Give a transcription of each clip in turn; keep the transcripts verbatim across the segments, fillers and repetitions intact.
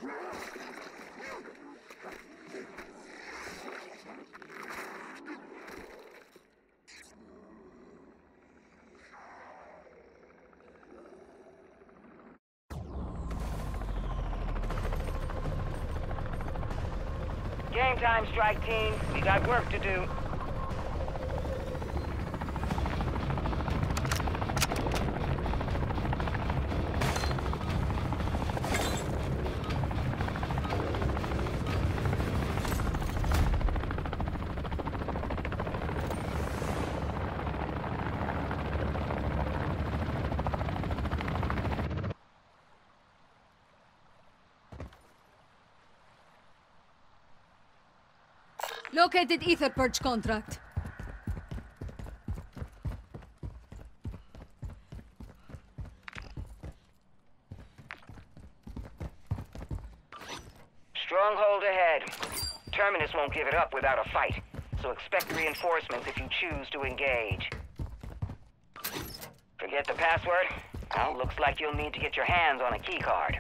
Game time, strike team. We got work to do. Located ether purge contract. Stronghold ahead. Terminus won't give it up without a fight, so expect reinforcements if you choose to engage. Forget the password? Well, looks like you'll need to get your hands on a keycard.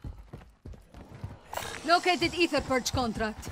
Located ether purge contract.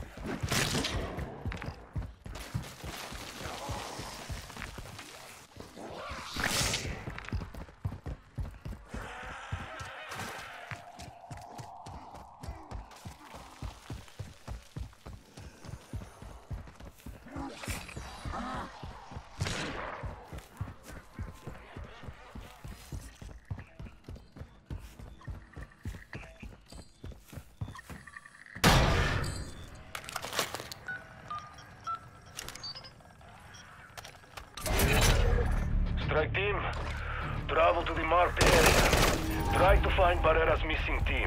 Strike team, travel to the marked area. Try to find Barrera's missing team.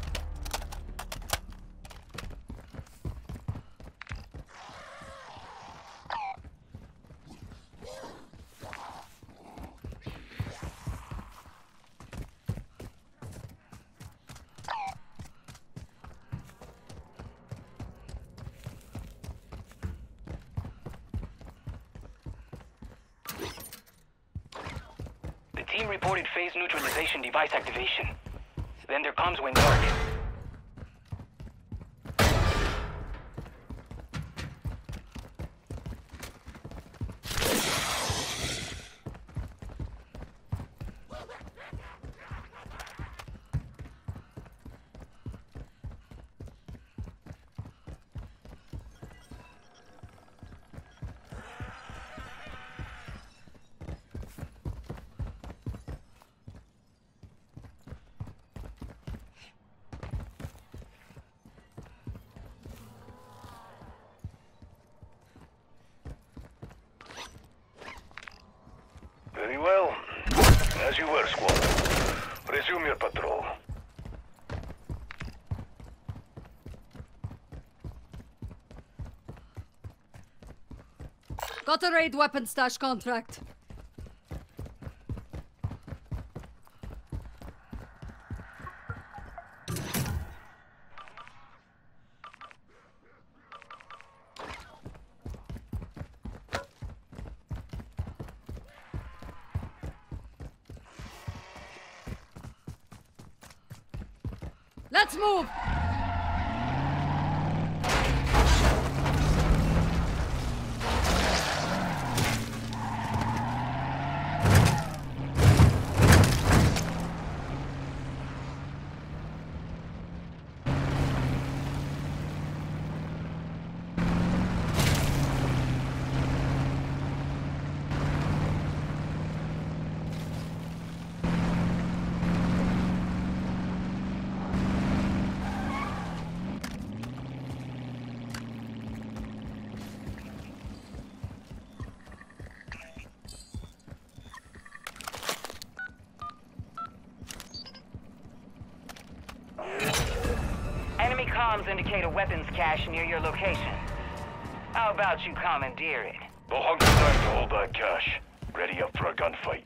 Team reported phase neutralization device activation. Then there comes when dark. Very well. As you were, squad. Resume your patrol. Got a raid weapon stash contract. Let's move! Enemy comms indicate a weapons cache near your location. How about you commandeer it? The hunker's time to hold that cash. Ready up for a gunfight.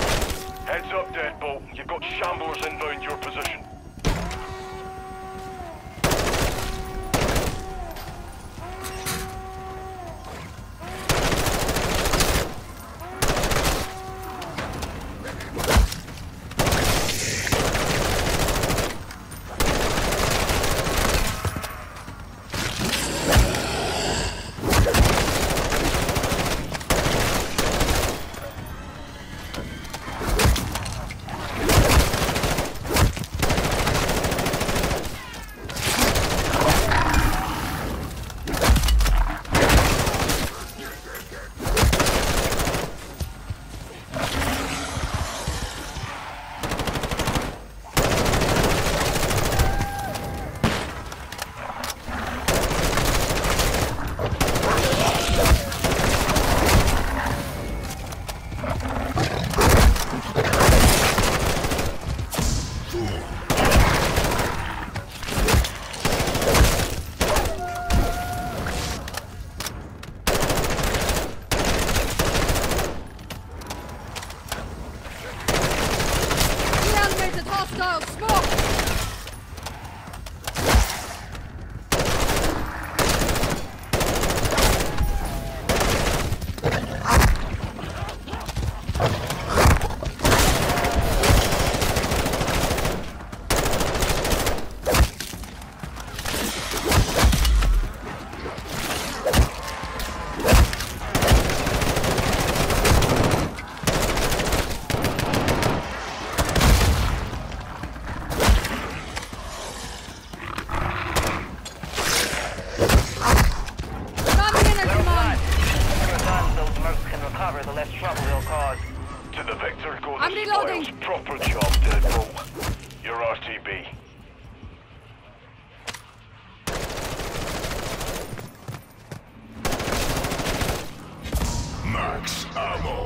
Heads up, Deadbolt. You've got shamblers inbound your position. less trouble he'll cause. To the vector go I'm the reloading. spoils. Proper job, Deadbolt. Your R T B. Max ammo.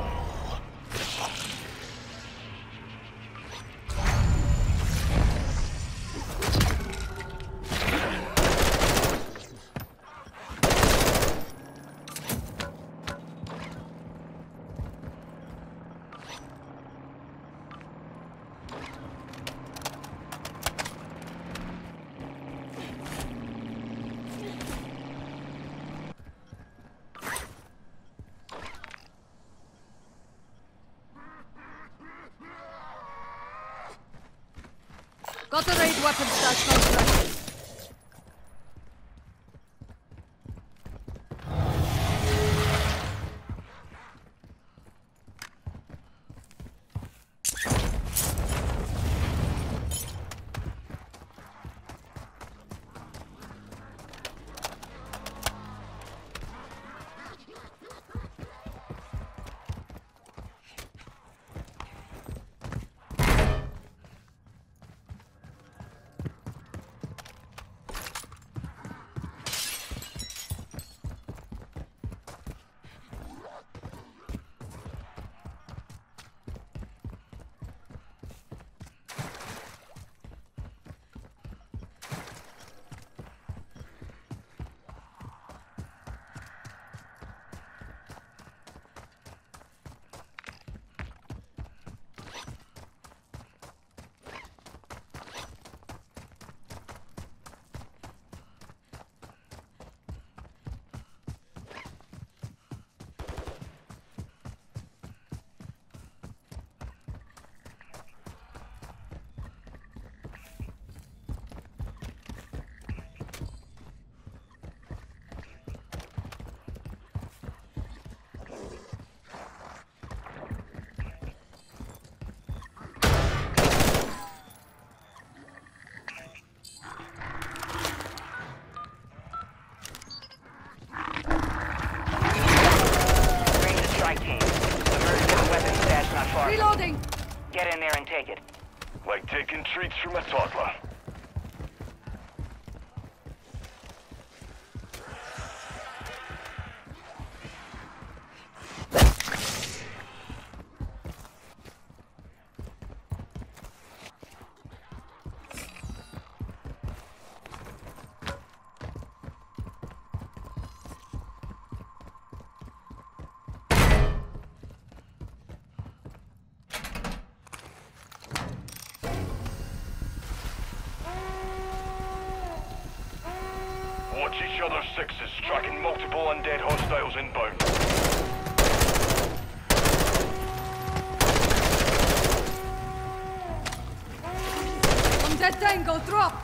Got a raid weapon stash contract. Reloading! Get in there and take it. Like taking treats from a toddler. Watch each other's sixes, tracking multiple undead hostiles inbound. Undead tango, drop!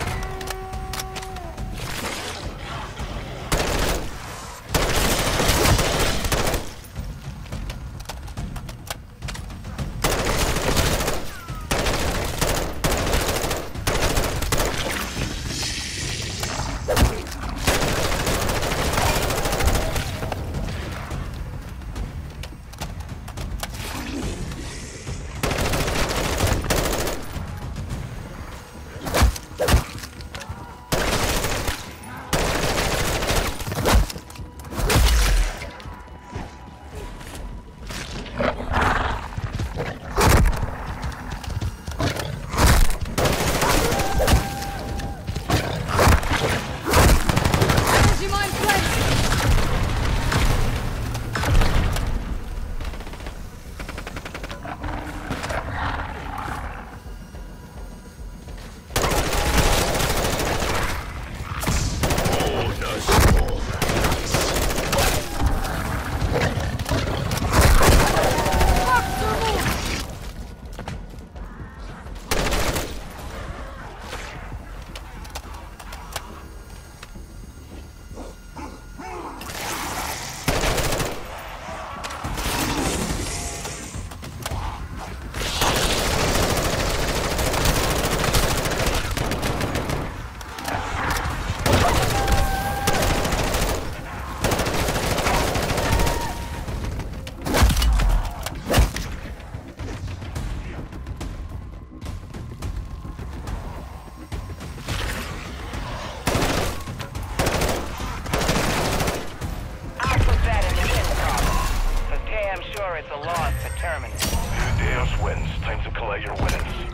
or it's a loss for Terminus. Deus wins. Time to collect your winnings.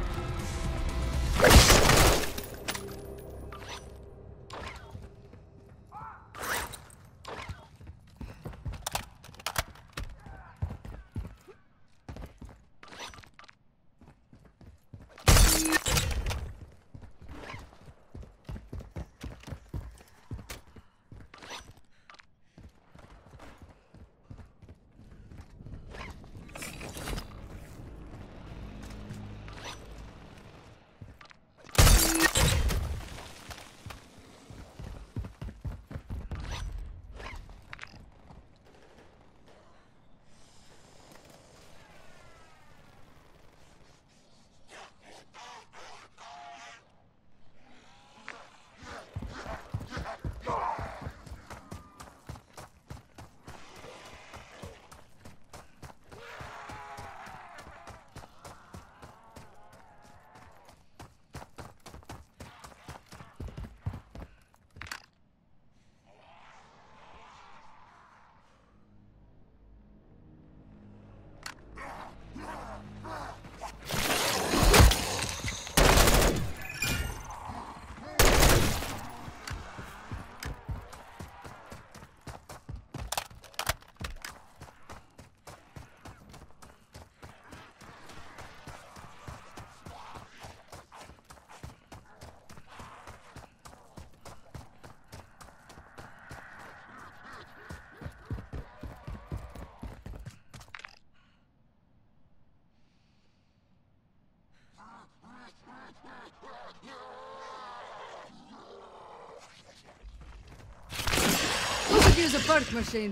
Who could use a birth machine?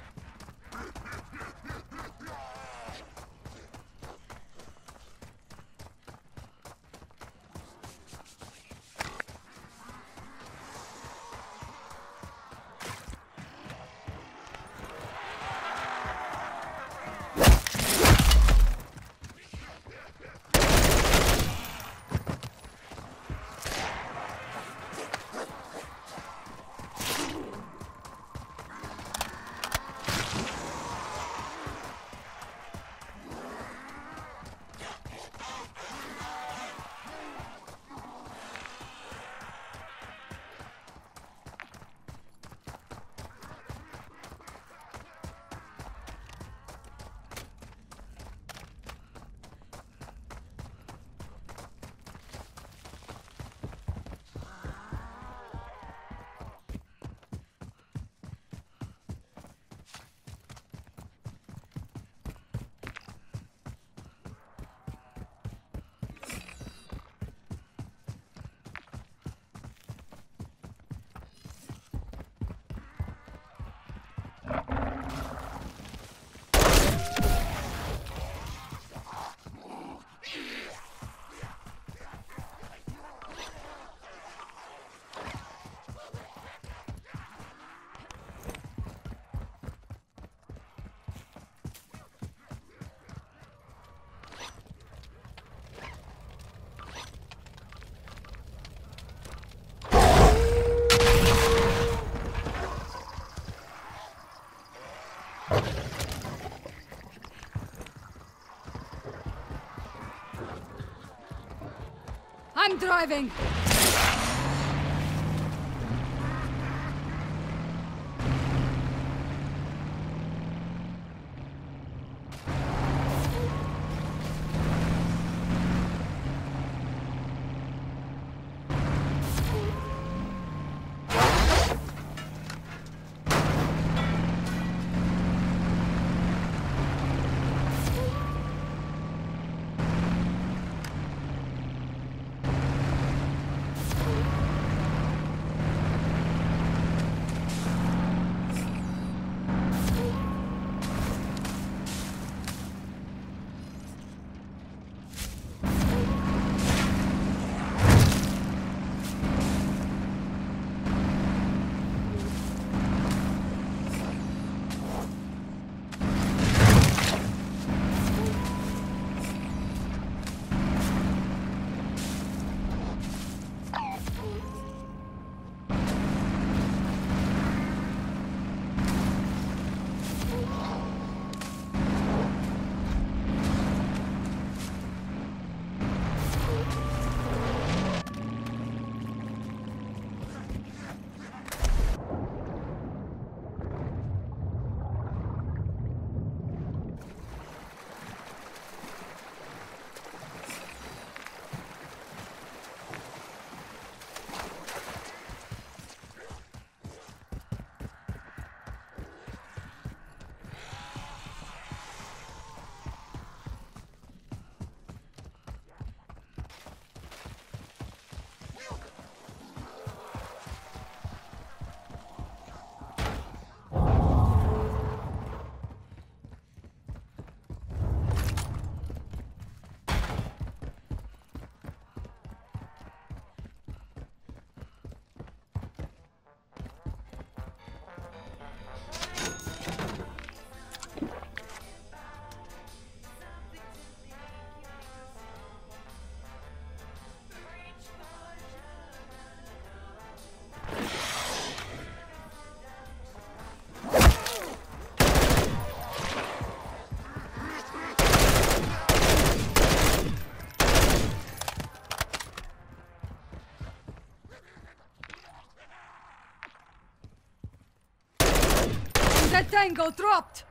I'm driving! That tango dropped!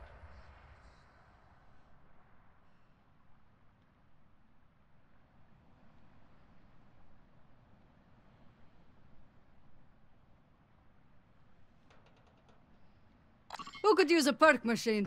Who could use a perk machine?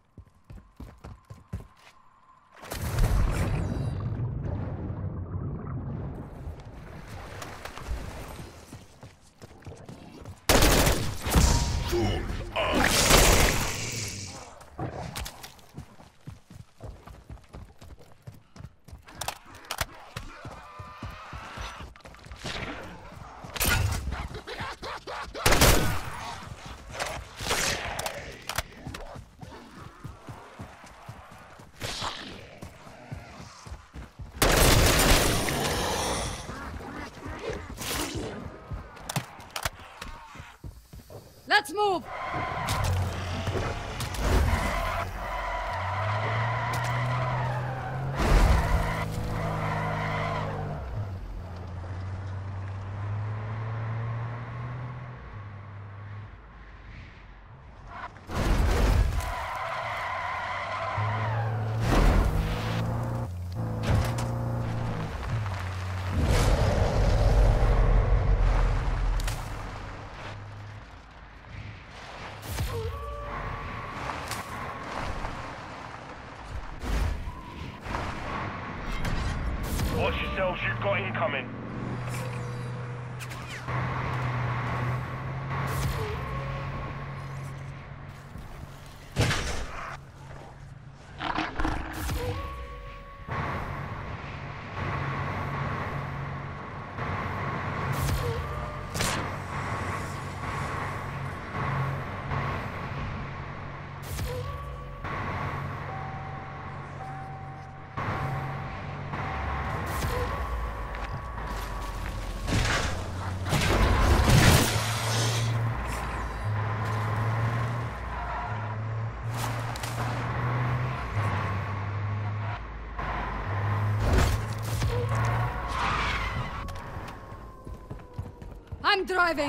Let's move! Watch yourselves, you've got incoming. I'm driving!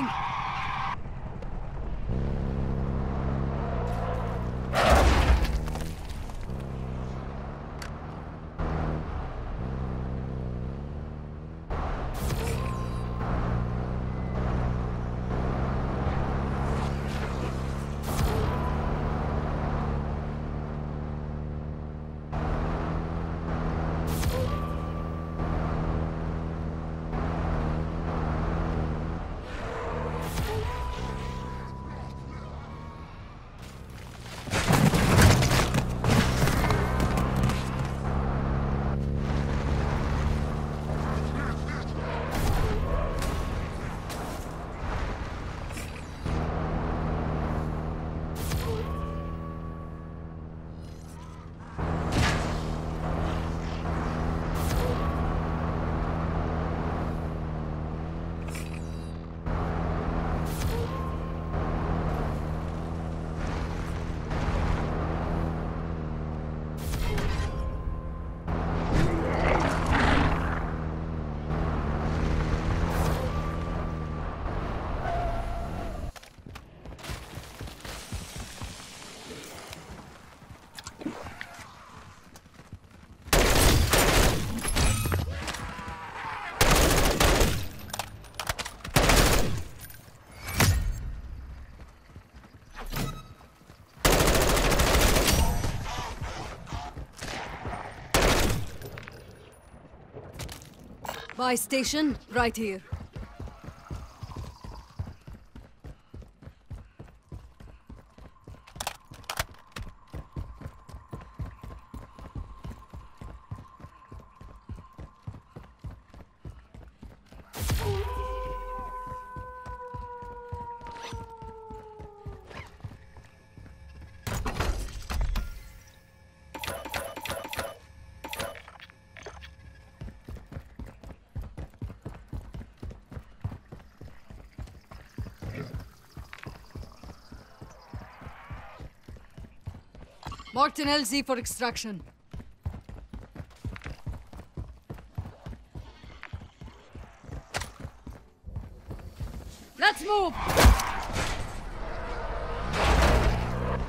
Buy station, right here. Marked an L Z for extraction. Let's move!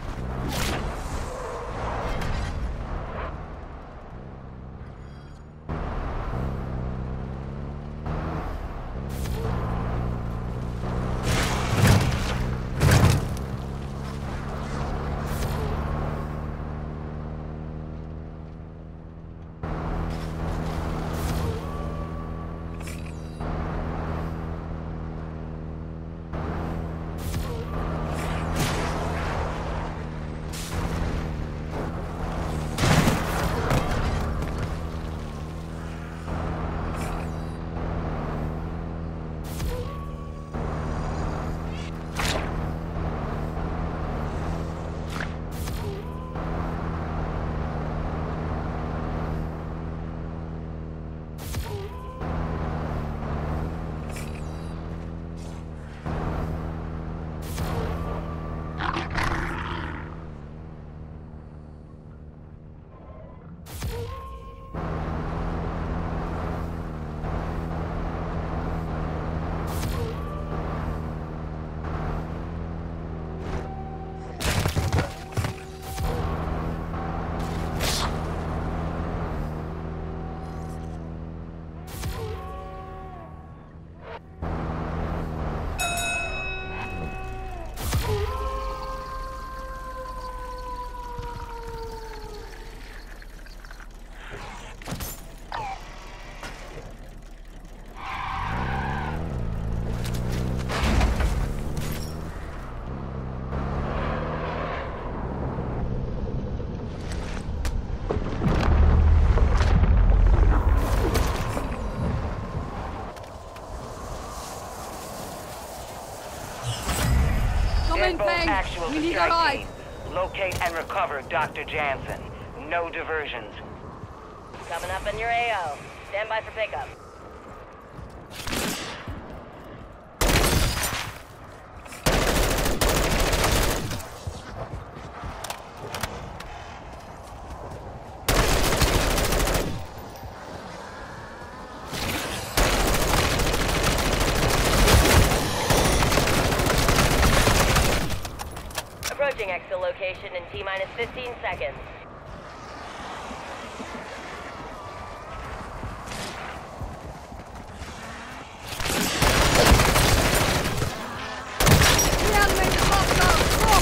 Incoming both ping. actual We to need strike a ride. team. Locate and recover Doctor Jansen. No diversions. Coming up in your A O. Stand by for pickup. Approaching exfil location in T-minus fifteen seconds. Reanimator popped out. Stop.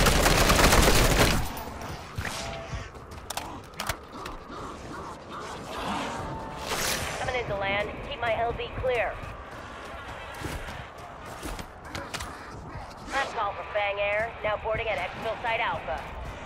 Coming into land. Keep my L Z clear. Last call for Fang Air. Now boarding at exfil site Alpha.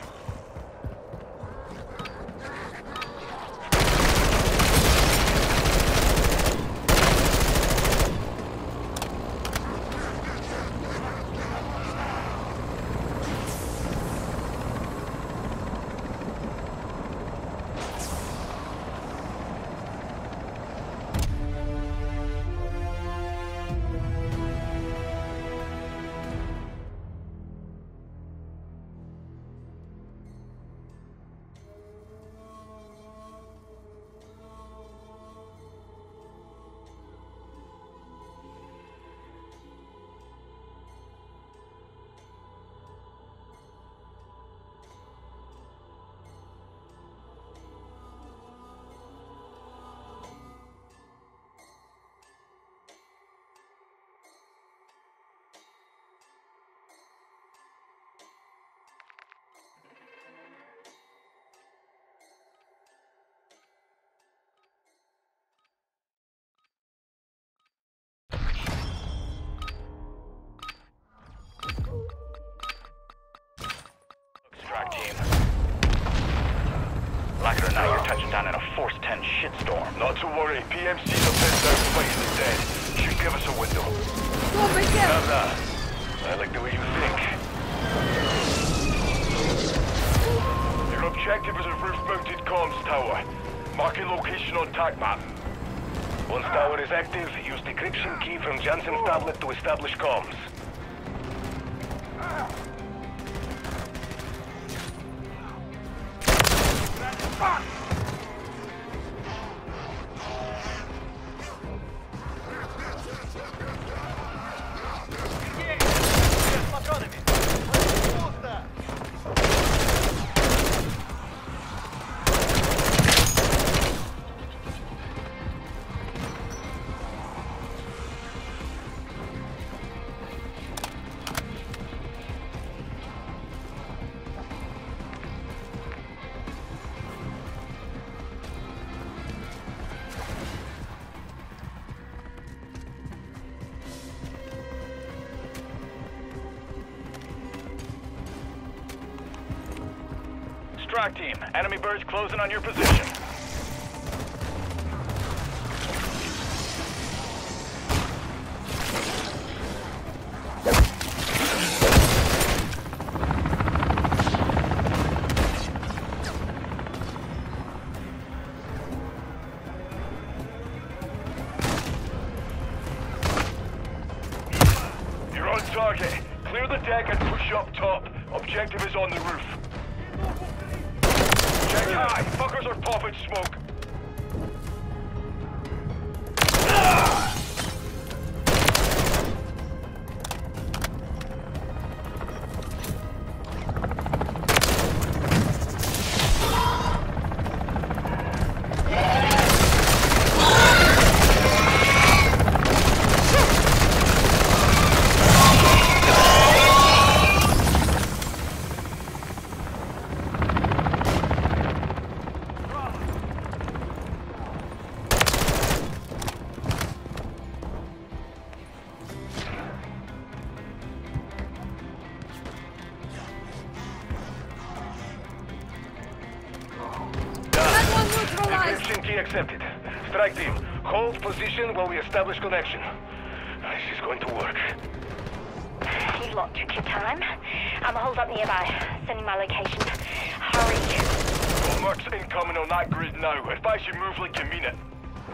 Strike team. Like it or not, you're touching down in a Force ten shitstorm. Not to worry. P M C's are pissed out fighting the dead. Should give us a window. Go, big kid. Have that. I like the way you think. Your objective is a roof-mounted comms tower. Marking location on tac map. Once tower is active, use decryption key from Jansen's tablet to establish comms. Strike team, enemy birds closing on your position. You're on target. Clear the deck and push up top. Objective is on the roof. Check high. Fuckers are popping smoke. Encryption key accepted. Strike team, hold position while we establish connection. This is going to work. slot took your time. I'm hold up nearby. Sending my location. Hurry. Well, Merc's incoming on that grid now. Advise you move like you mean it.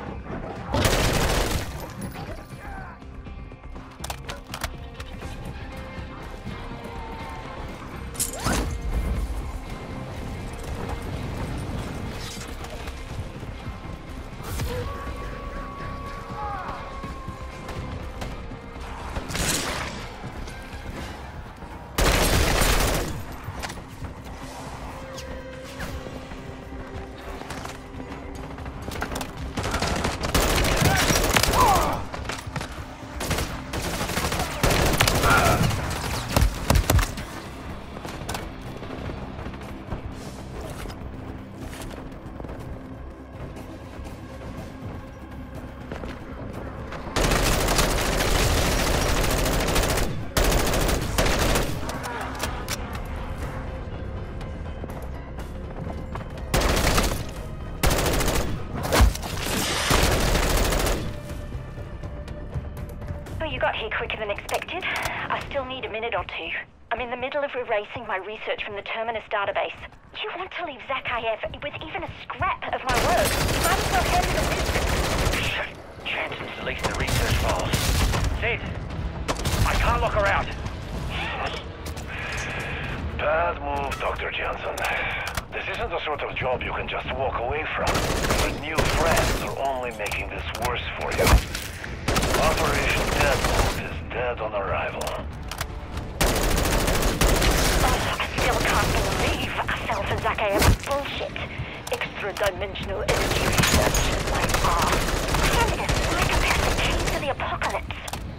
You got here quicker than expected. I still need a minute or two. I'm in the middle of erasing my research from the Terminus database. You want to leave Zakhaev with even a scrap of my work? You might as well hand it a business. Jansen's deleting the research files. Sid, I can't lock her out. Bad move, Doctor Jansen. This isn't the sort of job you can just walk away from. But new friends are only making this worse for you. Operation Deadbolt is dead on arrival. Oh, I still can't believe I fell for Zakhaev's bullshit. Extra-dimensional energy research. My ass. Handing a psychopathic key to the apocalypse.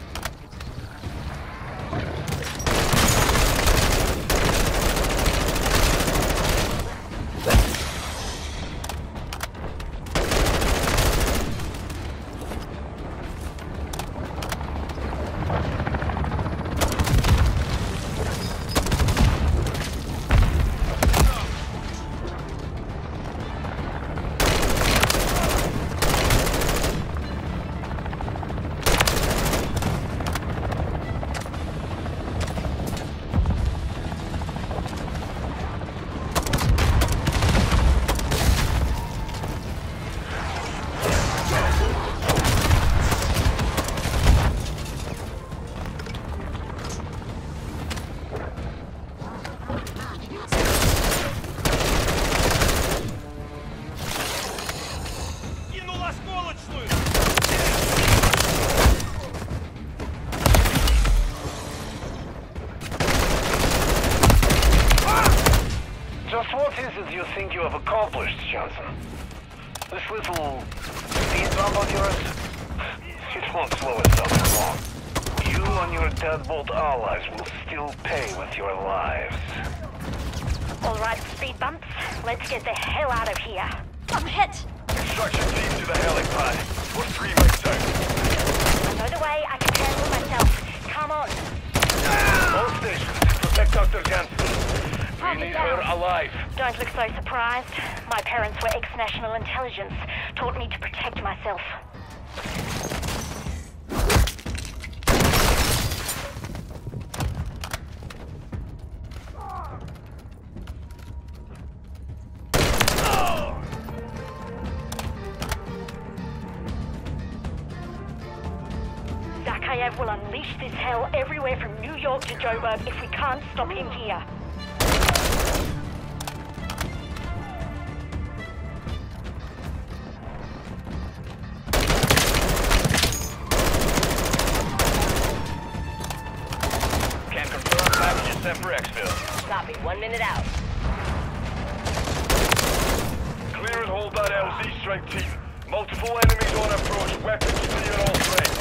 You think you have accomplished, Jansen? This little speed bump of yours? It won't slow itself for long. You and your Deadbolt allies will still pay with your lives. Alright, speed bumps. Let's get the hell out of here. I'm hit! Extraction team to the helipad. We're three minutes out. I know the way. I can handle myself. Come on. All stations, protect Doctor Jansen. We need her alive. Don't look so surprised. My parents were ex-national intelligence. Taught me to protect myself. Zakhaev will unleash this hell everywhere from New York to Joburg if we can't stop him here. For exfil. Copy. One minute out. Clear and hold that L Z strike team. Multiple enemies on approach. Weapons clear all three.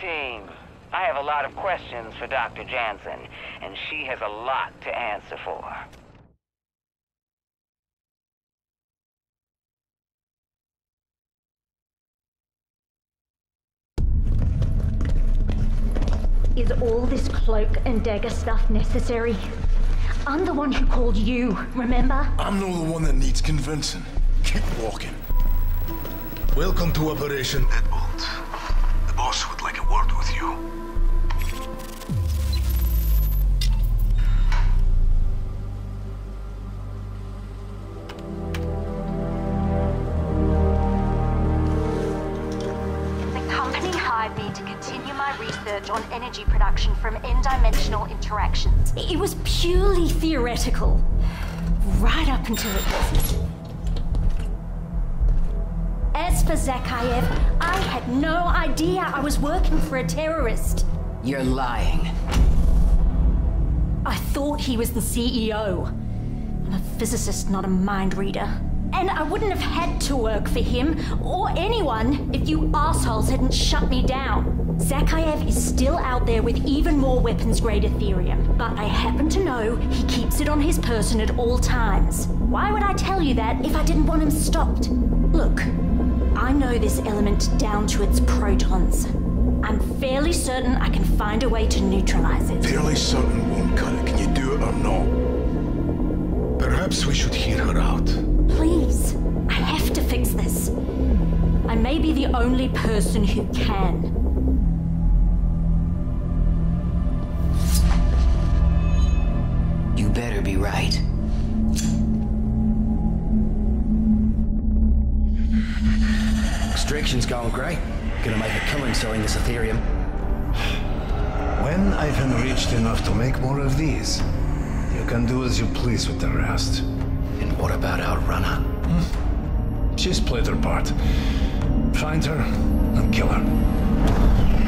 team. I have a lot of questions for Doctor Jansen, and she has a lot to answer for. Is all this cloak and dagger stuff necessary? I'm the one who called you, remember? I'm not the one that needs convincing. Keep walking. Welcome to Operation Deadbolt. The boss would like a word with you. The company hired me to continue my research on energy production from n-dimensional interactions. It was purely theoretical, right up until it wasn't. As for Zakhaev, I had no idea I was working for a terrorist. You're lying. I thought he was the C E O. I'm a physicist, not a mind reader. And I wouldn't have had to work for him, or anyone, if you assholes hadn't shut me down. Zakhaev is still out there with even more weapons-grade Ethereum, but I happen to know he keeps it on his person at all times. Why would I tell you that if I didn't want him stopped? Look, I know this element down to its protons. I'm fairly certain I can find a way to neutralize it. Fairly certain won't cut it. Can you do it or not? Perhaps we should hear her out. Please, I have to fix this. I may be the only person who can. You better be right. Extraction's going great. Gonna make a killing selling this Ethereum. When I've enriched enough to make more of these, you can do as you please with the rest. And what about our runner? Hmm. She's played her part. Find her and kill her.